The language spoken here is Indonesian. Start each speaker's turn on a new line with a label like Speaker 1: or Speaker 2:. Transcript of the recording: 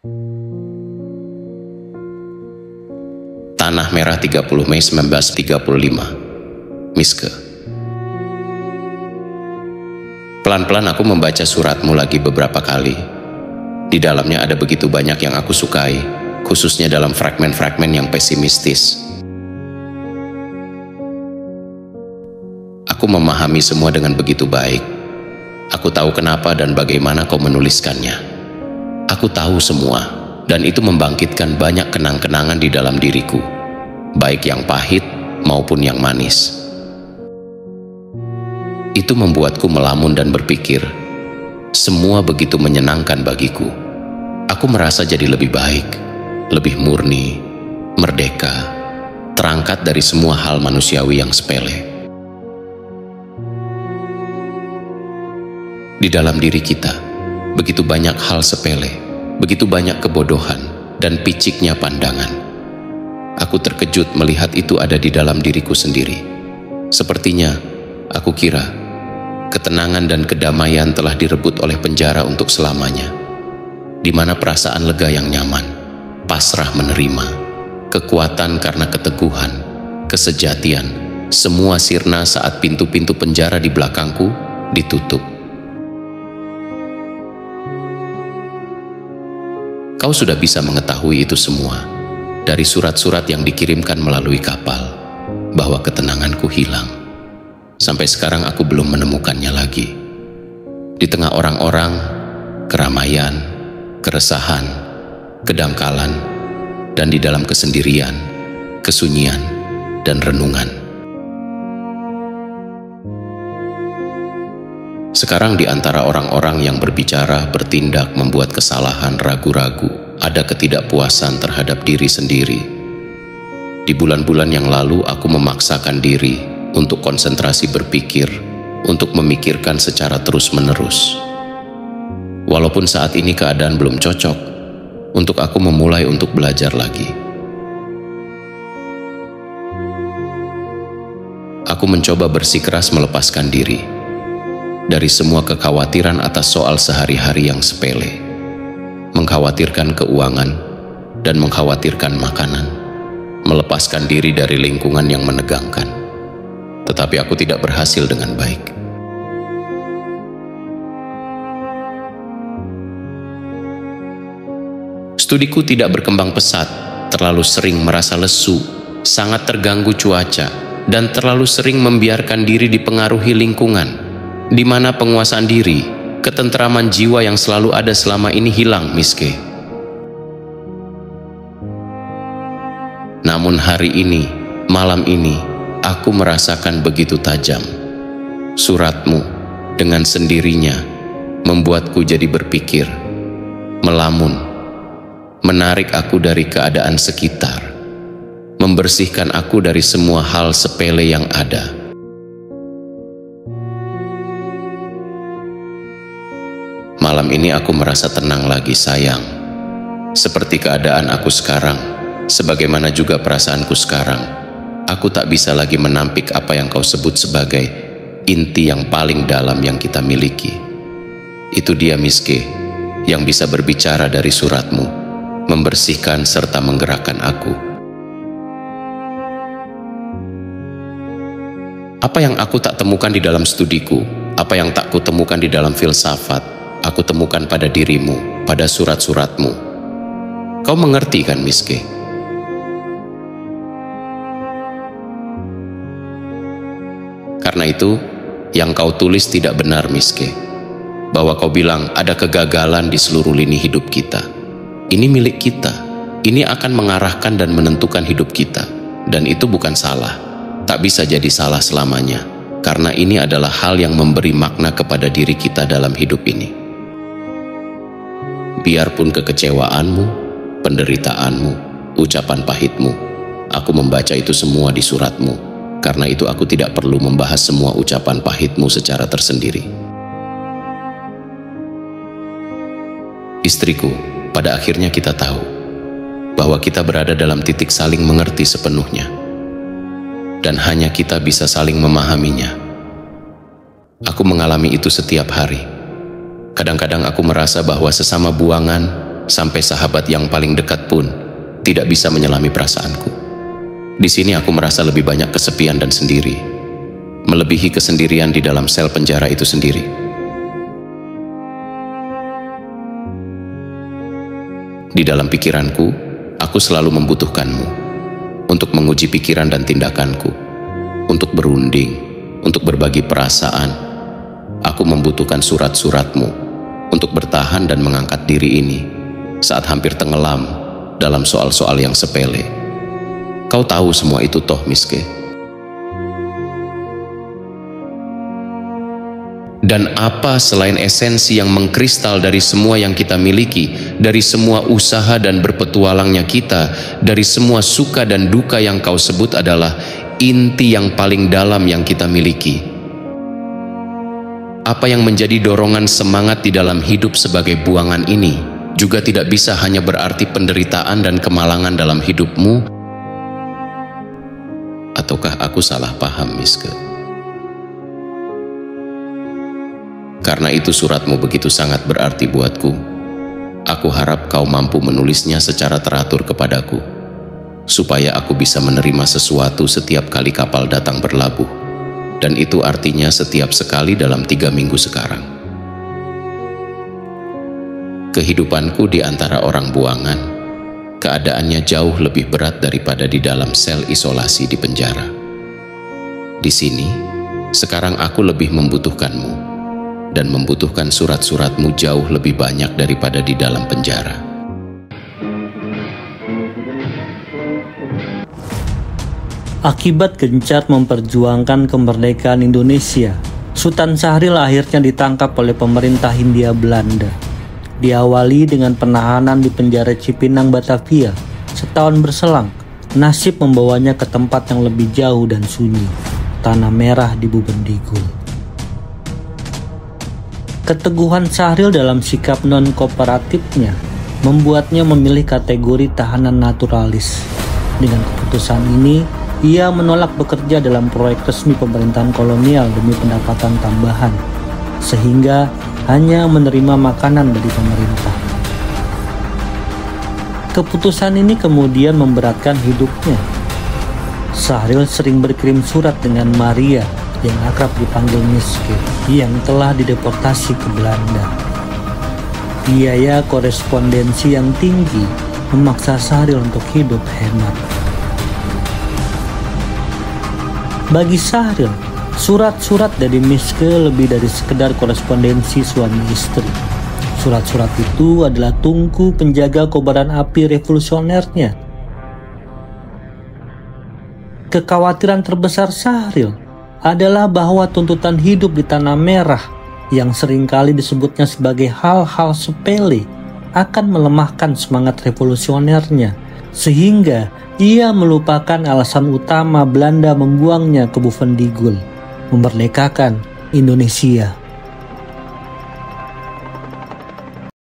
Speaker 1: Tanah Merah 30 Mei 1935. Miske. Pelan-pelan aku membaca suratmu lagi beberapa kali. Di dalamnya ada begitu banyak yang aku sukai, khususnya dalam fragmen-fragmen yang pesimistis. Aku memahami semua dengan begitu baik. Aku tahu kenapa dan bagaimana kau menuliskannya. Aku tahu semua, dan itu membangkitkan banyak kenang-kenangan di dalam diriku, baik yang pahit maupun yang manis. Itu membuatku melamun dan berpikir, semua begitu menyenangkan bagiku. Aku merasa jadi lebih baik, lebih murni, merdeka, terangkat dari semua hal manusiawi yang sepele. Di dalam diri kita, begitu banyak hal sepele, begitu banyak kebodohan dan piciknya pandangan. Aku terkejut melihat itu ada di dalam diriku sendiri. Sepertinya, aku kira, ketenangan dan kedamaian telah direbut oleh penjara untuk selamanya, di mana perasaan lega yang nyaman, pasrah menerima, kekuatan karena keteguhan, kesejatian, semua sirna saat pintu-pintu penjara di belakangku ditutup. Kau sudah bisa mengetahui itu semua dari surat-surat yang dikirimkan melalui kapal, bahwa ketenanganku hilang. Sampai sekarang aku belum menemukannya lagi. Di tengah orang-orang, keramaian, keresahan, kedangkalan, dan di dalam kesendirian, kesunyian, dan renungan. Sekarang di antara orang-orang yang berbicara, bertindak, membuat kesalahan, ragu-ragu, ada ketidakpuasan terhadap diri sendiri. Di bulan-bulan yang lalu aku memaksakan diri untuk konsentrasi berpikir, untuk memikirkan secara terus-menerus. Walaupun saat ini keadaan belum cocok, untuk aku memulai untuk belajar lagi. Aku mencoba bersikeras melepaskan diri dari semua kekhawatiran atas soal sehari-hari yang sepele, mengkhawatirkan keuangan dan mengkhawatirkan makanan, melepaskan diri dari lingkungan yang menegangkan. Tetapi aku tidak berhasil dengan baik. Studiku tidak berkembang pesat, terlalu sering merasa lesu, sangat terganggu cuaca, dan terlalu sering membiarkan diri dipengaruhi lingkungan, di mana penguasaan diri, ketentraman jiwa yang selalu ada selama ini hilang, Miske. Namun hari ini, malam ini, aku merasakan begitu tajam. Suratmu dengan sendirinya membuatku jadi berpikir, melamun, menarik aku dari keadaan sekitar, membersihkan aku dari semua hal sepele yang ada. Malam ini aku merasa tenang lagi, sayang. Seperti keadaan aku sekarang, sebagaimana juga perasaanku sekarang. Aku tak bisa lagi menampik apa yang kau sebut sebagai inti yang paling dalam yang kita miliki. Itu dia, Miske, yang bisa berbicara dari suratmu, membersihkan serta menggerakkan aku. Apa yang aku tak temukan di dalam studiku, apa yang tak kutemukan di dalam filsafat, aku temukan pada dirimu, pada surat-suratmu. Kau mengerti kan, Miske? Karena itu, yang kau tulis tidak benar, Miske. Bahwa kau bilang ada kegagalan di seluruh lini hidup kita. Ini milik kita. Ini akan mengarahkan dan menentukan hidup kita. Dan itu bukan salah. Tak bisa jadi salah selamanya. Karena ini adalah hal yang memberi makna kepada diri kita dalam hidup ini. Biarpun kekecewaanmu, penderitaanmu, ucapan pahitmu, aku membaca itu semua di suratmu. Karena itu aku tidak perlu membahas semua ucapan pahitmu secara tersendiri. Istriku, pada akhirnya kita tahu bahwa kita berada dalam titik saling mengerti sepenuhnya. Dan hanya kita bisa saling memahaminya. Aku mengalami itu setiap hari. Kadang-kadang aku merasa bahwa sesama buangan, sampai sahabat yang paling dekat pun tidak bisa menyelami perasaanku. Di sini aku merasa lebih banyak kesepian dan sendiri, melebihi kesendirian di dalam sel penjara itu sendiri. Di dalam pikiranku, aku selalu membutuhkanmu untuk menguji pikiran dan tindakanku, untuk berunding, untuk berbagi perasaan. Aku membutuhkan surat-suratmu untuk bertahan dan mengangkat diri ini saat hampir tenggelam dalam soal-soal yang sepele. Kau tahu semua itu toh, Miske? Dan apa selain esensi yang mengkristal dari semua yang kita miliki, dari semua usaha dan berpetualangnya kita, dari semua suka dan duka yang kau sebut adalah inti yang paling dalam yang kita miliki. Apa yang menjadi dorongan semangat di dalam hidup sebagai buangan ini juga tidak bisa hanya berarti penderitaan dan kemalangan dalam hidupmu. Ataukah aku salah paham, Miske? Karena itu suratmu begitu sangat berarti buatku. Aku harap kau mampu menulisnya secara teratur kepadaku, supaya aku bisa menerima sesuatu setiap kali kapal datang berlabuh. Dan itu artinya setiap sekali dalam 3 minggu sekarang. Kehidupanku di antara orang buangan, keadaannya jauh lebih berat daripada di dalam sel isolasi di penjara. Di sini, sekarang aku lebih membutuhkanmu, dan membutuhkan surat-suratmu jauh lebih banyak daripada di dalam penjara.
Speaker 2: Akibat gencar memperjuangkan kemerdekaan Indonesia, Sultan Syahrir akhirnya ditangkap oleh pemerintah Hindia Belanda. Diawali dengan penahanan di penjara Cipinang, Batavia. Setahun berselang, nasib membawanya ke tempat yang lebih jauh dan sunyi, Tanah Merah di Bubendigul. Keteguhan Syahrir dalam sikap non-kooperatifnya membuatnya memilih kategori tahanan naturalis. Dengan keputusan ini, ia menolak bekerja dalam proyek resmi pemerintahan kolonial demi pendapatan tambahan, sehingga hanya menerima makanan dari pemerintah. Keputusan ini kemudian memberatkan hidupnya. Syahrir sering berkirim surat dengan Maria, yang akrab dipanggil Miske, yang telah dideportasi ke Belanda. Biaya korespondensi yang tinggi memaksa Syahrir untuk hidup hemat. Bagi Syahrir, surat-surat dari Miske lebih dari sekedar korespondensi suami istri. Surat-surat itu adalah tungku penjaga kobaran api revolusionernya. Kekhawatiran terbesar Syahrir adalah bahwa tuntutan hidup di Tanah Merah yang seringkali disebutnya sebagai hal-hal sepele akan melemahkan semangat revolusionernya, sehingga ia melupakan alasan utama Belanda membuangnya ke Bubendigul, memerdekakan Indonesia.